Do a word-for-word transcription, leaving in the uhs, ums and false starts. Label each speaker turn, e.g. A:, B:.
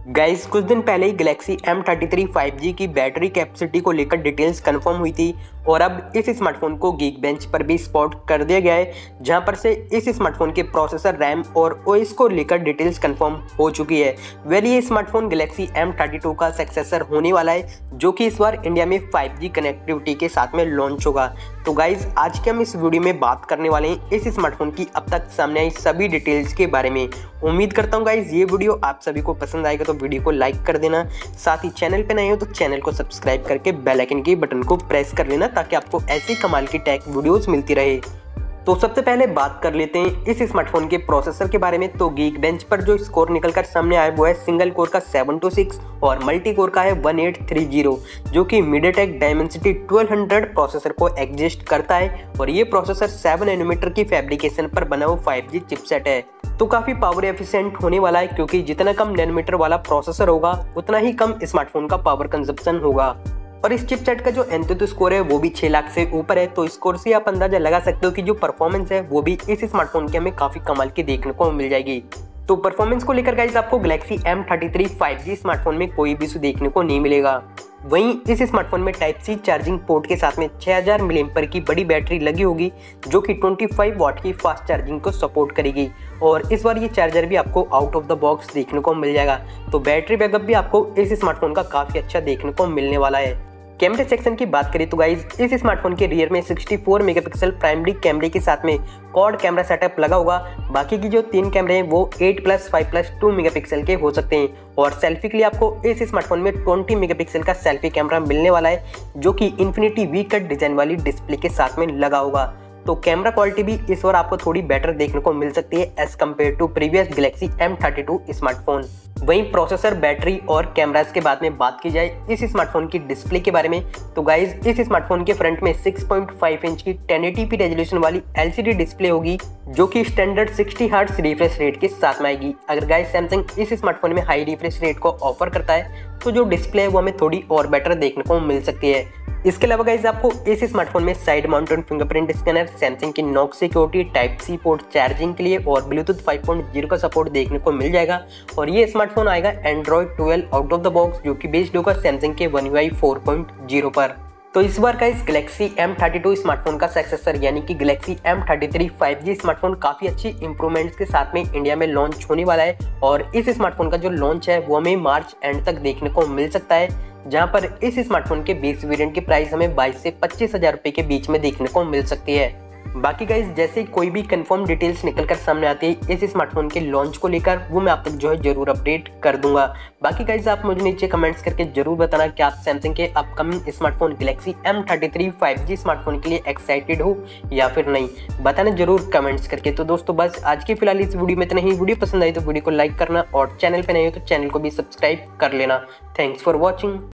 A: Guys कुछ दिन पहले ही Galaxy M thirty three five G की बैटरी कैपेसिटी को लेकर डिटेल्स कंफर्म हुई थी और अब इस स्मार्टफोन को गीकबेंच पर भी स्पॉट कर दिया गया है, जहां पर से इस स्मार्टफोन के प्रोसेसर, रैम और ओएस को लेकर डिटेल्स कंफर्म हो चुकी है। वेल ये smartphone Galaxy M thirty two का सक्सेसर होने वाला है, जो कि इस बार इंडिया में फाइव जी कनेक्टिविटी के साथ में लॉन्च होगा। तो गाइज आज के हम इस वीडियो में बात करने वाले हैं इस स्मार्टफोन की अब तक सामने आई सभी डिटेल्स के बारे में। उम्मीद करता हूँ गाइज ये वीडियो आप सभी को पसंद आएगा, तो वीडियो को लाइक कर देना। साथ ही चैनल पे नए हो तो चैनल को सब्सक्राइब करके बेल आइकन के बटन को प्रेस कर लेना, ताकि आपको ऐसी कमाल की टेक वीडियोस मिलती रहे। तो सबसे पहले बात कर लेते हैं इस स्मार्टफोन के प्रोसेसर के बारे में। तो गीकबेंच पर जो स्कोर निकलकर सामने आया वो है सिंगल कोर का सेवन टू सिक्स और मल्टी कोर का है वन एट थ्री जीरो, जो कि MediaTek Dimensity twelve hundred processor को एग्जिस्ट करता है और ये प्रोसेसर सेवन नैनोमीटर की फैब्रिकेशन पर बना हुआ फाइव जी चिपसेट है। तो काफी पावर एफिशिएंट होने वाला है, क्योंकि जितना कम नैनोमीटर वाला प्रोसेसर होगा उतना ही कम स्मार्टफोन का पावर कंजप्शन होगा। और इस चिपसेट का जो एंतुतु स्कोर है वो भी छह लाख से ऊपर है। तो स्कोर से आप अंदाजा लगा सकते हो कि जो परफॉर्मेंस है वो भी इस स्मार्टफोन के हमें काफी कमाल की देखने को मिल जाएगी। तो परफॉर्मेंस को लेकर गाइस आपको Galaxy M thirty three five G smartphone में कोई भी इशू देखने को नहीं मिलेगा। वहीं इस स्मार्टफोन में टाइप सी चार्जिंग पोर्ट के साथ में छह हज़ार मिली एम्पीयर की बड़ी बैटरी लगी होगी, जो कि पच्चीस वाट की फास्ट चार्जिंग को सपोर्ट करेगी। और इस बार ये चार्जर भी आपको आउट ऑफ द बॉक्स देखने को मिल जाएगा। तो बैटरी बैकअप भी आपको इस स्मार्टफोन का काफी अच्छा देखने को मिलने वाला है। कैमरे सेक्शन की बात करें तो गाइज इस स्मार्टफोन के रियर में सिक्सटी फोर मेगापिक्सल प्राइमरी कैमरे के साथ में क्वाड कैमरा सेटअप लगा होगा। बाकी की जो तीन कैमरे हैं वो eight plus five plus two megapixel के हो सकते हैं। और सेल्फी के लिए आपको इस स्मार्टफोन में ट्वेंटी मेगापिक्सल का सेल्फी कैमरा मिलने वाला है, जो कि इन्फिनिटी वी कट डिजाइन वाली डिस्प्ले के साथ में लगा होगा। तो कैमरा क्वालिटी भी इस बार आपको थोड़ी बेटर देखने को मिल सकती है as compare to previous Galaxy M thirty two smartphone. वहीं प्रोसेसर, बैटरी और कैमरास के बाद में बात की जाए इस स्मार्टफोन की डिस्प्ले के बारे में, तो गाइज इस स्मार्टफोन के फ्रंट में सिक्स पॉइंट फाइव इंच की टेन एटी पी रेजोल्यूशन वाली एलसीडी डिस्प्ले होगी, जो कि standard sixty hertz refresh rate के साथ में आएगी। अगर गाइज सैमसंग इस स्मार्टफोन में हाई रिफ्रेश रेट को ऑफर करता है तो जो डिस्प्ले है वो हमें थोड़ी और बेटर देखने को मिल सकती है। इसके अलावा गाइज आपको इस स्मार्टफोन में side mounted fingerprint scanner, Samsung की Knox security, type C port charging के लिए और ब्लूटूथ फाइव पॉइंट ज़ीरो का सपोर्ट देखने को मिल जाएगा। और ये स्मार्टफोन आएगा Android twelve out of the box, जो कि बेस्ड होगा सैमसंग के One U I four point zero पर। तो इस बार का इस Galaxy M thirty two smartphone का सक्सेसर यानी कि Galaxy M thirty three five G smartphone काफी अच्छी इंप्रूवमेंट्स के साथ में इंडिया में लॉन्च होने वाला है। और इस स्मार्टफोन का जो लॉन्च है वो हमें मार्च एंड तक देखने को मिल सकता है, जहां पर इस स्मार्टफोन के बेस वेरिएंट की प्राइस हमें बाईस से पच्चीस हजार रुपए के बीच में देखने को मिल सकती है। बाकी गाइज जैसे कोई भी कंफर्म डिटेल्स निकल कर सामने आती है इस स्मार्टफोन के लॉन्च को लेकर, वो मैं आप तक जो है जरूर अपडेट कर दूंगा। बाकी गाइज आप मुझे नीचे कमेंट्स करके जरूर बताना कि आप सैमसंग के upcoming smartphone Galaxy M thirty three five G smartphone के लिए एक्साइटेड हो या फिर नहीं, बताना जरूर कमेंट्स करके। तो दोस्तों बस आज के फिलहाल इस वीडियो में इतना ही। वीडियो पसंद आई तो वीडियो को लाइक करना और चैनल पे नए हो तो चैनल को भी सब्सक्राइब कर लेना। Thanks for watching.